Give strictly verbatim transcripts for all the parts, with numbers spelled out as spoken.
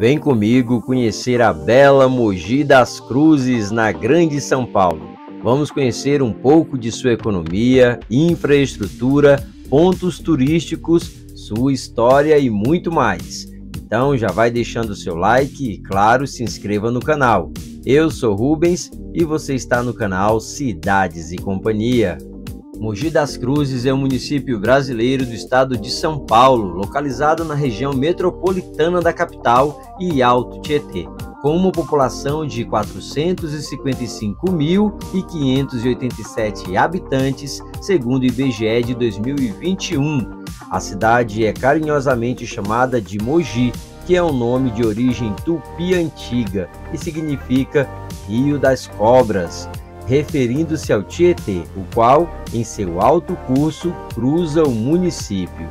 Vem comigo conhecer a bela Mogi das Cruzes, na Grande São Paulo. Vamos conhecer um pouco de sua economia, infraestrutura, pontos turísticos, sua história e muito mais. Então já vai deixando o seu like e, claro, se inscreva no canal. Eu sou Rubens e você está no canal Cidades e Companhia. Mogi das Cruzes é um município brasileiro do estado de São Paulo, localizado na região metropolitana da capital e Alto Tietê, com uma população de quatrocentos e cinquenta e cinco mil quinhentos e oitenta e sete habitantes, segundo o I B G E de dois mil e vinte e um. A cidade é carinhosamente chamada de Mogi, que é um nome de origem tupi antiga e significa Rio das Cobras, referindo-se ao Tietê, o qual, em seu alto curso, cruza o município.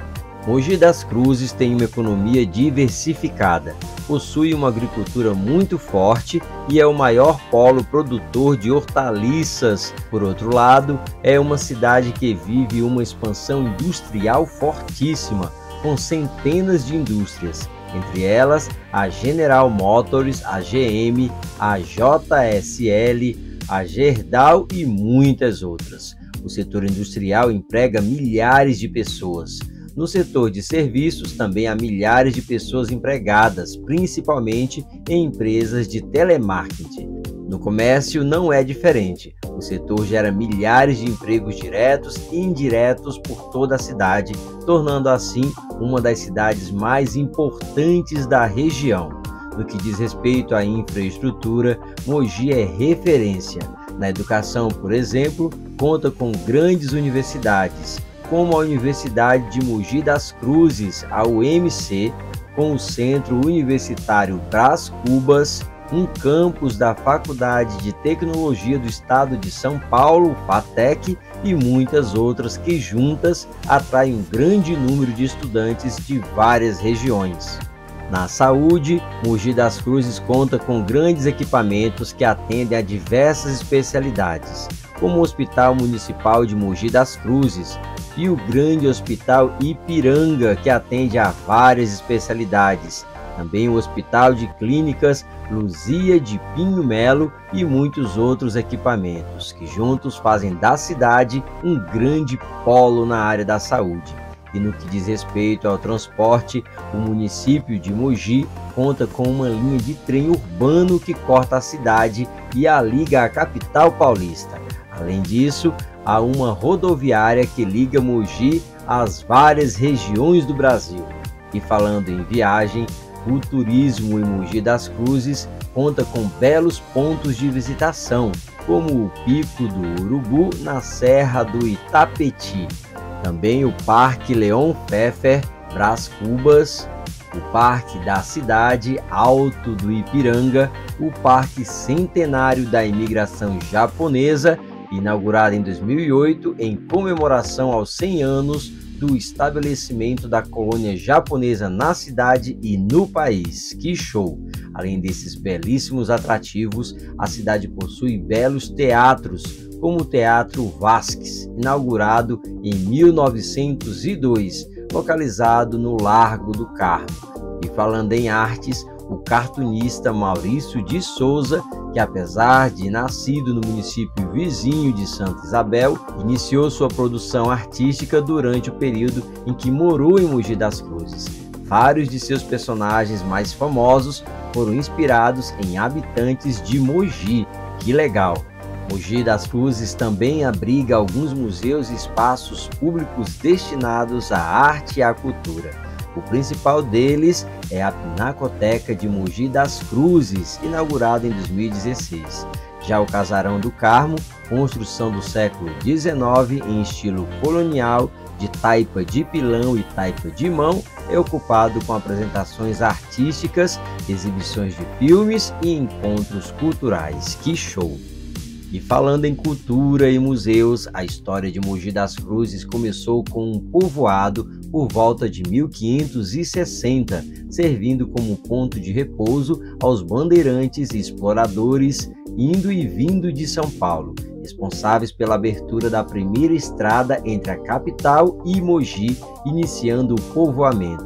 Mogi das Cruzes tem uma economia diversificada, possui uma agricultura muito forte e é o maior polo produtor de hortaliças. Por outro lado, é uma cidade que vive uma expansão industrial fortíssima, com centenas de indústrias, entre elas a General Motors, a G M, a J S L, a Gerdau e muitas outras. O setor industrial emprega milhares de pessoas. No setor de serviços também há milhares de pessoas empregadas, principalmente em empresas de telemarketing. No comércio não é diferente. O setor gera milhares de empregos diretos e indiretos por toda a cidade, tornando assim uma das cidades mais importantes da região. No que diz respeito à infraestrutura, Mogi é referência. Na educação, por exemplo, conta com grandes universidades, como a Universidade de Mogi das Cruzes, a U M C, com o Centro Universitário Brás Cubas, um campus da Faculdade de Tecnologia do Estado de São Paulo, FATEC, e muitas outras que juntas atraem um grande número de estudantes de várias regiões. Na saúde, Mogi das Cruzes conta com grandes equipamentos que atendem a diversas especialidades, como o Hospital Municipal de Mogi das Cruzes e o grande Hospital Ipiranga, que atende a várias especialidades, também o Hospital de Clínicas Luzia de Pinho Melo e muitos outros equipamentos, que juntos fazem da cidade um grande polo na área da saúde. E no que diz respeito ao transporte, o município de Mogi conta com uma linha de trem urbano que corta a cidade e a liga à capital paulista. Além disso, há uma rodoviária que liga Mogi às várias regiões do Brasil. E falando em viagem, o turismo em Mogi das Cruzes conta com belos pontos de visitação, como o Pico do Urubu na Serra do Itapetí. Também o Parque Leon Pfeffer, Brás Cubas, o Parque da Cidade Alto do Ipiranga, o Parque Centenário da Imigração Japonesa, inaugurado em dois mil e oito em comemoração aos cem anos do estabelecimento da colônia japonesa na cidade e no país. Que show! Além desses belíssimos atrativos, a cidade possui belos teatros, como o Teatro Vasques, inaugurado em mil novecentos e dois, localizado no Largo do Carmo. E falando em artes, o cartunista Maurício de Souza, que apesar de nascido no município vizinho de Santa Isabel, iniciou sua produção artística durante o período em que morou em Mogi das Cruzes. Vários de seus personagens mais famosos foram inspirados em habitantes de Mogi. Que legal! Mogi das Cruzes também abriga alguns museus e espaços públicos destinados à arte e à cultura. O principal deles é a Pinacoteca de Mogi das Cruzes, inaugurada em dois mil e dezesseis. Já o Casarão do Carmo, construção do século dezenove em estilo colonial, de taipa de pilão e taipa de mão, é ocupado com apresentações artísticas, exibições de filmes e encontros culturais. Que show! E falando em cultura e museus, a história de Mogi das Cruzes começou com um povoado por volta de mil quinhentos e sessenta, servindo como ponto de repouso aos bandeirantes e exploradores indo e vindo de São Paulo, responsáveis pela abertura da primeira estrada entre a capital e Mogi, iniciando o povoamento.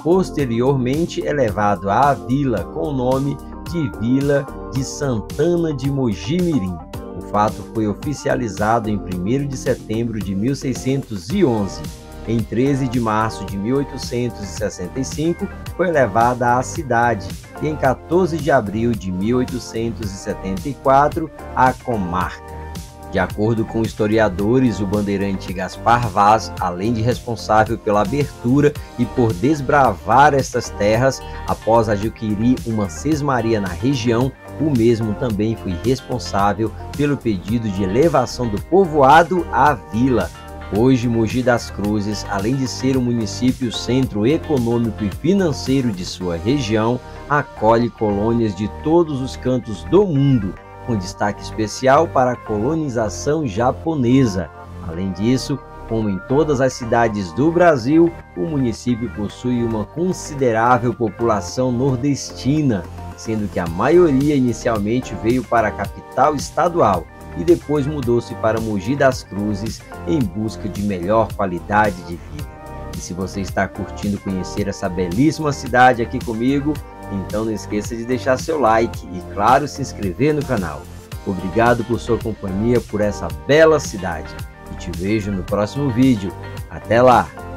posteriormente elevado à vila com o nome de Vila de Santana de Mogi-mirim. O fato foi oficializado em primeiro de setembro de mil seiscentos e onze. Em treze de março de mil oitocentos e sessenta e cinco, foi elevada à cidade e em quatorze de abril de mil oitocentos e setenta e quatro, à comarca. De acordo com historiadores, o bandeirante Gaspar Vaz, além de responsável pela abertura e por desbravar estas terras, após adquirir uma sesmaria na região, o mesmo também foi responsável pelo pedido de elevação do povoado à vila. Hoje, Mogi das Cruzes, além de ser um município centro econômico e financeiro de sua região, acolhe colônias de todos os cantos do mundo, com destaque especial para a colonização japonesa. Além disso, como em todas as cidades do Brasil, o município possui uma considerável população nordestina, sendo que a maioria inicialmente veio para a capital estadual e depois mudou-se para Mogi das Cruzes em busca de melhor qualidade de vida. E se você está curtindo conhecer essa belíssima cidade aqui comigo, então não esqueça de deixar seu like e, claro, se inscrever no canal. Obrigado por sua companhia por essa bela cidade e te vejo no próximo vídeo. Até lá!